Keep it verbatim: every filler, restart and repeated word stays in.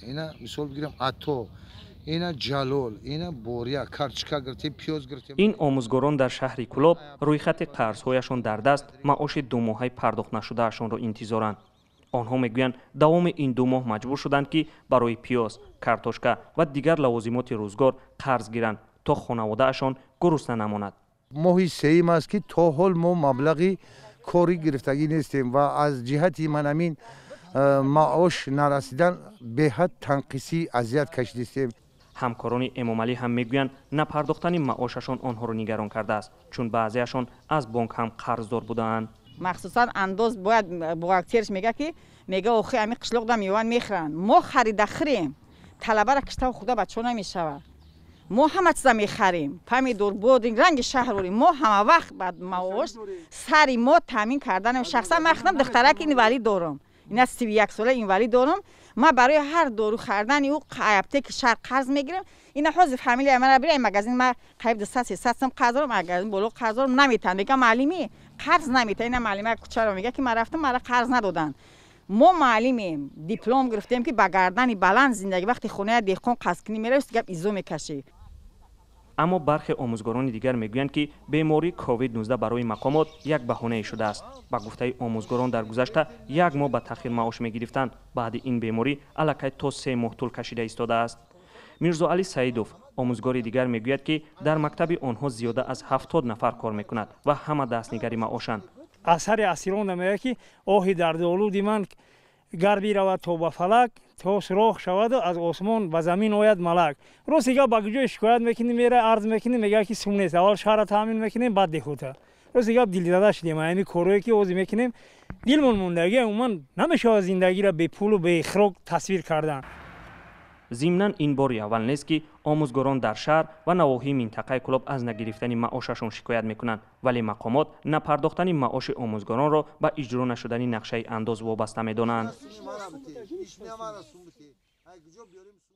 اینا مثال بگیرم عطا، اینا جلال، اینا بوریا، کارچکا گرفتیم، پیاز گرفتیم. این آموزگاران در شهر کلاب رویخط قرضهایشان در دست معاش دو ماهه پرداخت نشدهشان را انتظارند. آنها میگویند دوام این دو ماه مجبور شدند که برای پیاز، کارتوشکا و دیگر لوازمات روزگار قرض گیرند تا خانوادهشان گرسنه نماند. ماهی سیم است که تا حال ما مبلغی کاری گرفتگی نیستیم و از جهتی من امین معاش نرسیدن به حد تنقیصی اذیت کشیدیم. همکاران امامعلی هم میگویند نپرداختن معاششان آنها را نگران کرده است، چون بعضیشان از بانک هم قرضدار بودند. مخصوصا انداز باید بوغاکترش میگه که میگه اوخی امی قشلوق دا میوان میخرن، ما خرید خریم، طلبه را کشته خدا بچه نمیشود، ما همه چیزا میخریم، پمیدور بودیم رنگ شهر ما همه وقت بعد معاش سری ما تامین کردن. شخصا من خودم دخترک اینوالی دارم، این از سی و یک ساله اینوالی دارم. ما برای هر دارو خریدن او قایبته که شهر قرض میگیرم. این حوزه فامیلی من برای مغازین ما قایب دویست سیصد سم قرض دارم، مغازین بلو قرض دارم نمیتونم. میگم معلمی قرض نمیتونه. این معلمه کوچه میگه که من رفتم مرا قرض ندادن. ما معلمیم، دیپلم گرفتیم که با گردن بلند زندگی وقتی خونه دهقان قرض کنی میره است گپ ایزو میکشی. اما برخی آموزگاران دیگر میگویند که بیماری کووید نوزده برای مقامات یک بهانه شده است. با گفته آموزگاران در گذشته یک ماه به تاخیر معاش میگرفتند، بعد این بیماری الکی تا سه ماه طول کشیده ایستاده است. میرزا علی سعیدوف آموزگار دیگر میگوید که در مکتب آنها زیاده از هفتاد نفر کار میکند و همه دستنگری معاشند. اثر اسیران میگه که آهی دردآلودی من گر بیرود تا به فلک تا سوراخ شود و از آسمان به زمین آید ملک. روز دیگه با گوجه شکایت میکنی میره عرض میکنی میگه که سوم نیست، اول شهر تامین میکنیم بعد دهوته. روز دیگه دل زده شدیم، همین کارهایی که اوزی میکنیم دلمون موندگی عموما نمیشه زندگی را به پول و به اخراج تصویر کردن. ضمناً این بار اول نیست که آموزگاران در شهر و نواحی منطقه کلاب از نگرفتن معاششان شکایت میکنند، ولی مقامات نپرداختن معاش آموزگاران را به اجرا نشدن نقشه انداز وابسته میدانند.